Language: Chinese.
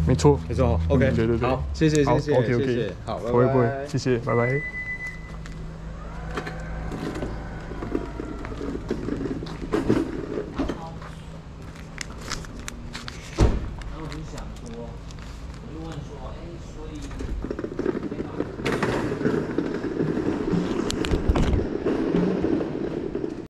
没错， 没错。OK， 对对对， 好，谢谢谢谢 OK 谢 OK， 谢，好，拜不会不会， 拜。 谢谢，拜拜。 然后我就想说，我就问说，哎，所以